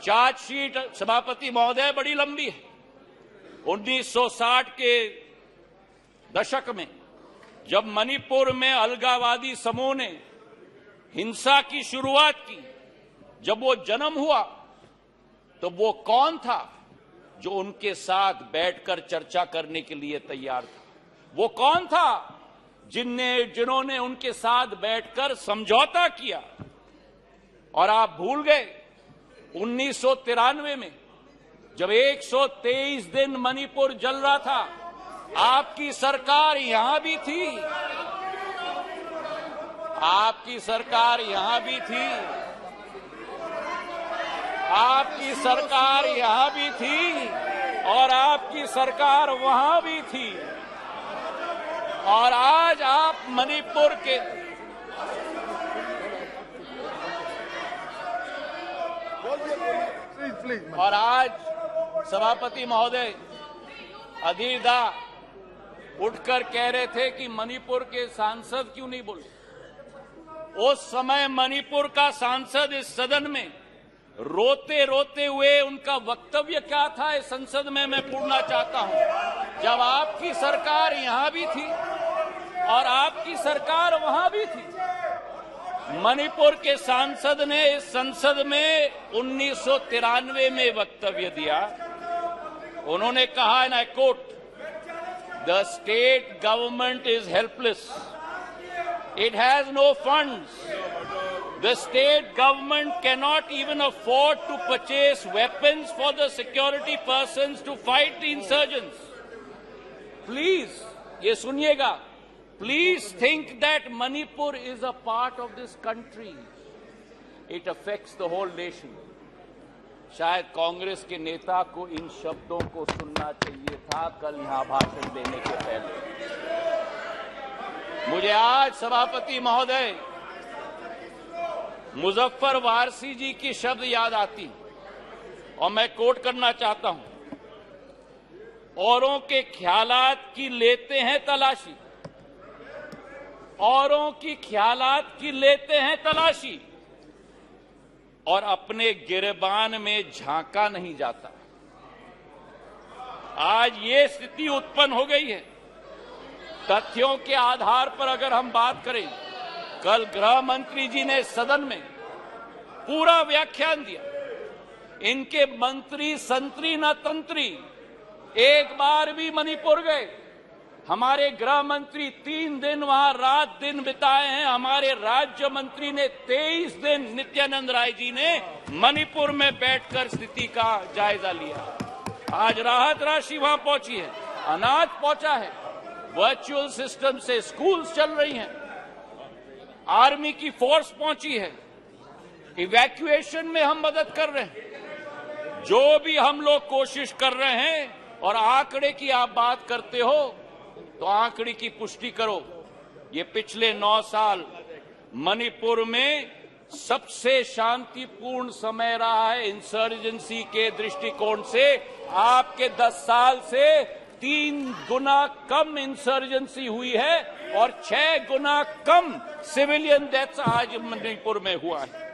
Chargesheet सभापति महोदय बड़ी लंबी है। 1960 के दशक में जब मणिपुर में अलगाववादी समूह ने हिंसा की शुरुआत की, जब वो जन्म हुआ तो वो कौन था जो उनके साथ बैठकर चर्चा करने के लिए तैयार था? वो कौन था जिन्होंने उनके साथ बैठकर समझौता किया? और आप भूल गए 1993 में जब 123 दिन मणिपुर जल रहा था, आपकी सरकार यहां भी थी। आपकी सरकार यहां भी थी। आपकी सरकार यहां भी थी और आपकी सरकार वहां भी थी। और आज आप मणिपुर के और आज सभापति महोदय अधीर दा उठकर कह रहे थे कि मणिपुर के सांसद क्यों नहीं बोले। उस समय मणिपुर का सांसद इस सदन में रोते रोते हुए उनका वक्तव्य क्या था इस संसद में मैं पूछना चाहता हूं। जब आपकी सरकार यहां भी थी और आपकी सरकार वहां भी थी, मणिपुर के सांसद ने इस संसद में 1993 में वक्तव्य दिया। उन्होंने कहा, and I quote, the state government is helpless, it has no funds, the state government cannot even afford to purchase weapons for the security persons to fight the insurgents. Please, ये सुनिएगा, please think that Manipur is a part of this country. It affects the whole nation. शायद कांग्रेस के नेता को इन शब्दों को सुनना चाहिए था कल यहां भाषण देने के पहले। मुझे आज सभापति महोदय मुजफ्फर वारसी जी की शब्द याद आती और मैं कोट करना चाहता हूं। औरों के ख्यालात की लेते हैं तलाशी, औरों की ख्यालात की लेते हैं तलाशी और अपने गिरबान में झांका नहीं जाता। आज ये स्थिति उत्पन्न हो गई है। तथ्यों के आधार पर अगर हम बात करें, कल गृह मंत्री जी ने सदन में पूरा व्याख्यान दिया। इनके मंत्री संतरी न तंत्री एक बार भी मणिपुर गए। हमारे गृह मंत्री 3 दिन वहां रात दिन बिताए हैं। हमारे राज्य मंत्री ने 23 दिन, नित्यानंद राय जी ने मणिपुर में बैठकर स्थिति का जायजा लिया। आज राहत राशि वहां पहुंची है, अनाज पहुंचा है, वर्चुअल सिस्टम से स्कूल्स चल रही हैं, आर्मी की फोर्स पहुंची है, इवैक्यूएशन में हम मदद कर रहे हैं। जो भी हम लोग कोशिश कर रहे हैं, और आंकड़े की आप बात करते हो तो आंकड़े की पुष्टि करो। ये पिछले 9 साल मणिपुर में सबसे शांतिपूर्ण समय रहा है इंसर्जेंसी के दृष्टिकोण से। आपके 10 साल से 3 गुना कम इंसर्जेंसी हुई है और 6 गुना कम सिविलियन डेथ्स आज मणिपुर में हुआ है।